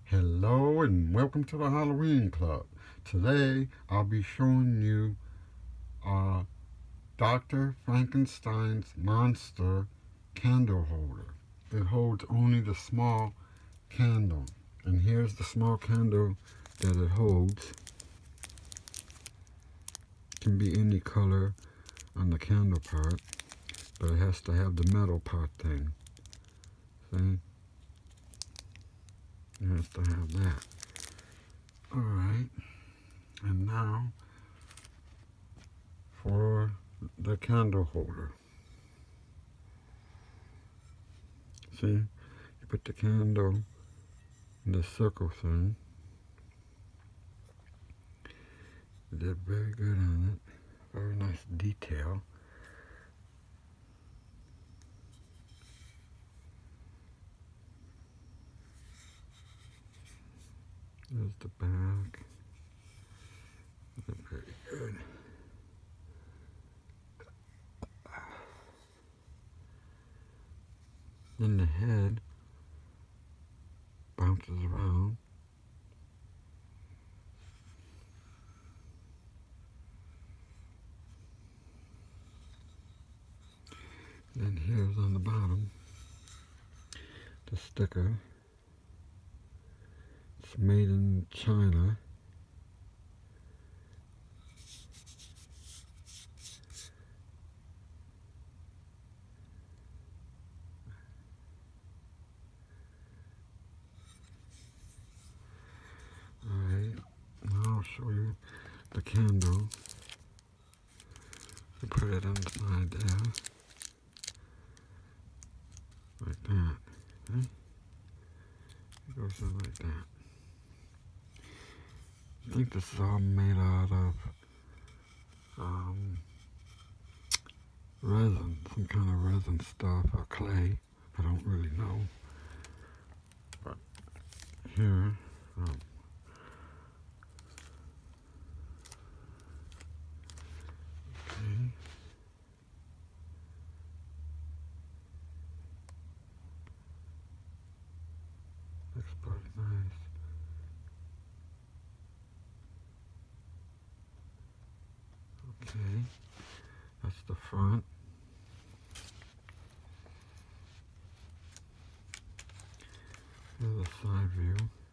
Hello and welcome to the Halloween Club. Today I'll be showing you Dr. Frankenstein's monster candle holder. It holds only the small candle. And here's the small candle that it holds. It can be any color on the candle part, but it has to have the metal part thing. See? It has to have that. Alright, and now for the candle holder. See, you put the candle in the circle thing. You did very good on it. Very nice detail. There's the back. Very good. Then the head bounces around. Then here's on the bottom the sticker. It's made in China. Alright, now I'll show you the candle. You put it inside there. Like that. Okay? It goes in like that. I think this is all made out of resin, some kind of resin stuff or clay. I don't really know. But here, okay. Looks pretty nice. Okay, that's the front. Here's a side view.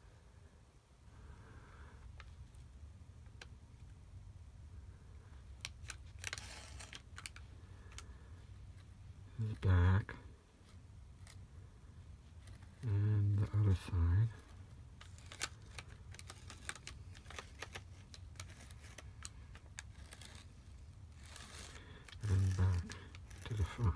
Here's back. And the other side. And back to the front.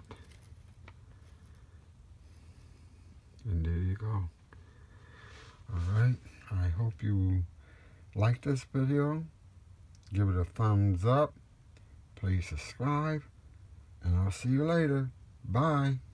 And there you go. Alright, I hope you like this video. Give it a thumbs up. Please subscribe. And I'll see you later. Bye.